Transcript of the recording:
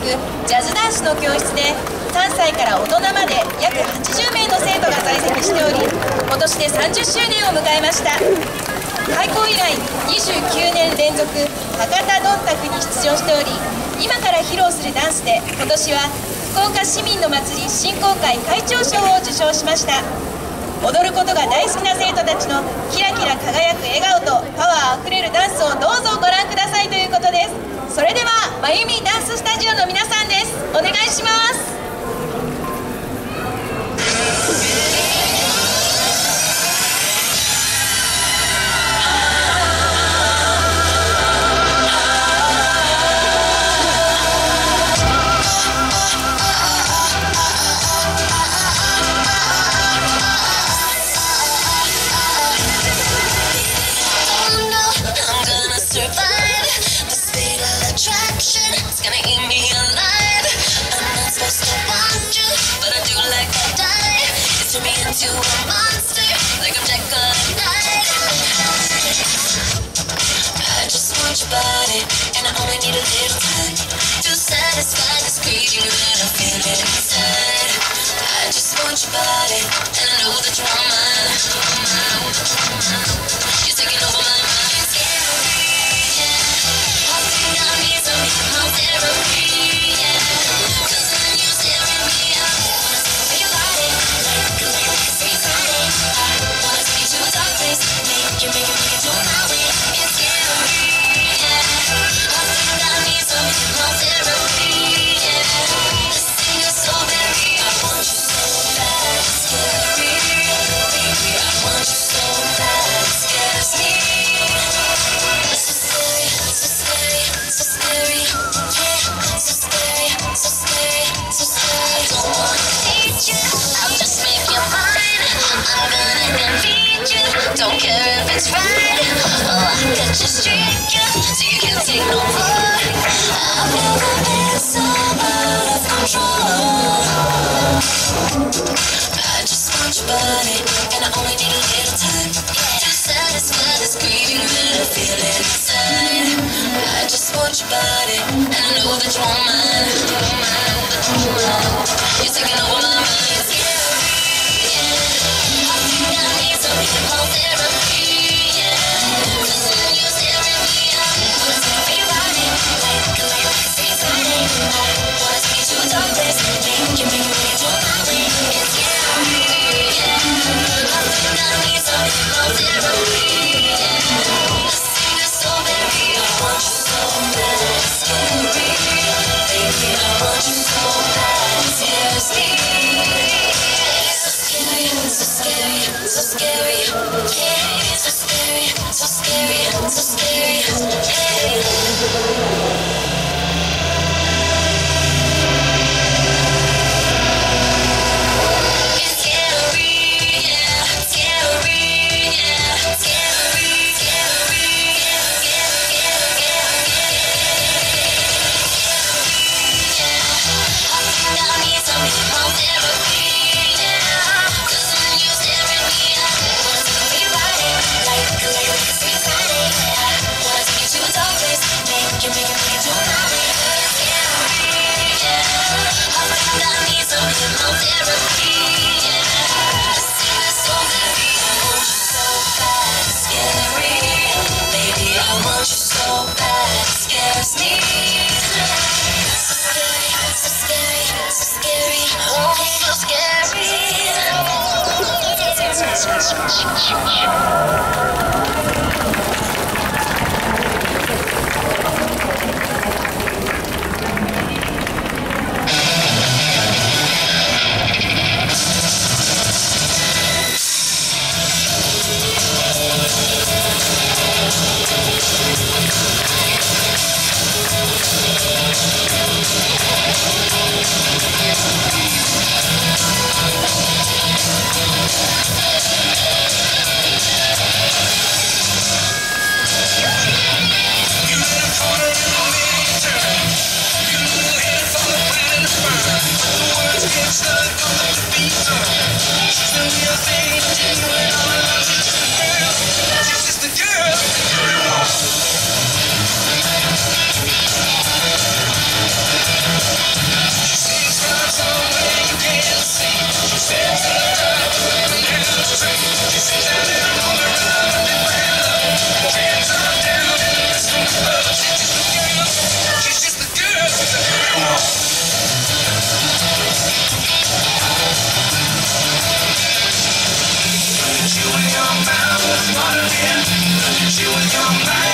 ジャズダンスの教室で3歳から大人まで約80名の生徒が在籍しており、今年で30周年を迎えました。開校以来29年連続博多どんたくに出場しており、今から披露するダンスで今年は福岡市民の祭り振興会会長賞を受賞しました。踊ることが大好きな生徒たちのキラキラ輝く笑顔とパワーあふれるダンスをどうぞご覧くださいということです。それではまゆみダンススタジオの皆さんです。お願いします。 To a monster, like I'm Jekyll and Hyde. I just want your body, and I only need a little time to satisfy this craving that I feel inside. I just want your body, and I know that you want mine. You're taking over my mind. It's scary, yeah. I think I need some hypnotherapy, yeah. 'Cause when you stare at me, I wanna see your body, like make it do my way. It's scary, yeah. I think I need some hypnotherapy, yeah. This thing is so very, I want you so bad, it's scary. Baby, I want you so bad, it scares me. So scary, so scary, so scary, yeah. So scary, so scary, so scary. I don't wanna teach you, I'll just make you mine. I'm gonna feed you, don't care if it's right. Oh, I could just trick you, so you can't take no more. I've never been so out of control. I just want your body, and I only need a little time to satisfy this craving that I feel inside. I just want your body, and I know that you want mine. You're taking over my mind. It's scary, yeah. I think I need some hypnotherapy, yeah. 'Cause when you stare at me, I wanna see your body, like a free Friday. I wanna take you to a dark place, make you do my way. It's scary, yeah. I think I need some hypnotherapy, yeah. This thing is so very, I want you so bad, it's scary. Baby, I want you so bad, it scares me. So scary, so scary, yeah. So scary, so scary, so scary, yeah. It's scary, yeah. Scary, yeah. Scary, scary, yeah. I think I need some hypnotherapy, yeah. 'Cause when you stare at me, I wanna see your body, like a free Friday. I wanna take you to a dark place, make you do my way. It's scary, yeah. I think I need some hypnotherapy, yeah. This thing is so very, I want you so bad, it's scary. Baby, I want you so bad, it scares me. So scary, so scary, so scary, oh, so scary. your mind.